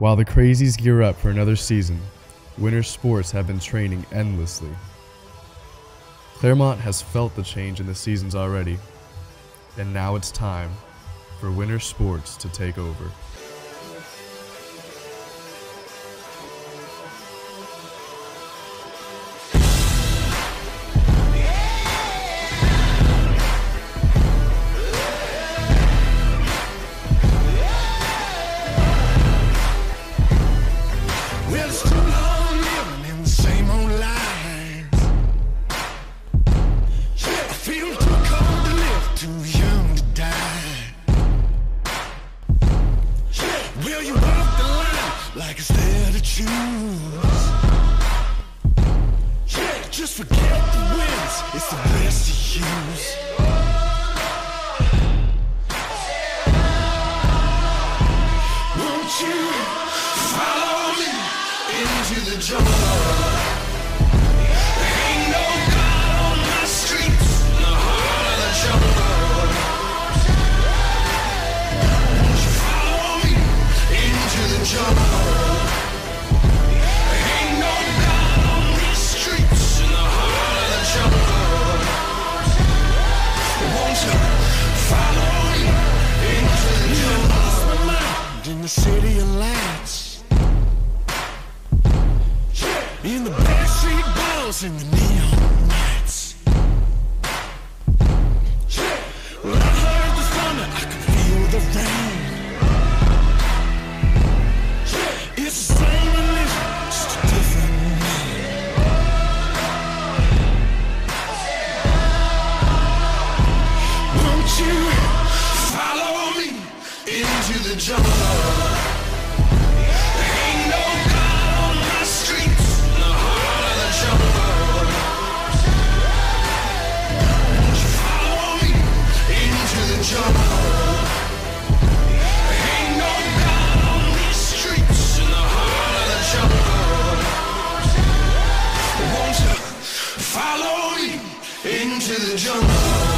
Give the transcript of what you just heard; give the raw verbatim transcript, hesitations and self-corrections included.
While the Crazies gear up for another season, winter sports have been training endlessly. Claremont has felt the change in the seasons already, and now it's time for winter sports to take over. Well, it's too long living in the same old lies. I feel too cold to live, too young to die. Will you walk the line like it's there to choose? Just forget the wins, it's the best to use. Won't you follow me into the jungle? There ain't no God on my streets, in the heart of the jungle. Won't you follow me into the jungle? There ain't no God on these streets, in the heart of the jungle. Won't you follow me into the jungle? In the city of lights, in the backstreet balls, in the neon nights. Well, I heard the thunder, I could feel the rain. It's the same religion, just a different name. Won't you follow me into the jungle? There ain't no God on my streets, in the heart of the jungle. Won't you follow me into the jungle? There ain't no God on these streets, in the heart of the jungle. Won't you follow me into the jungle?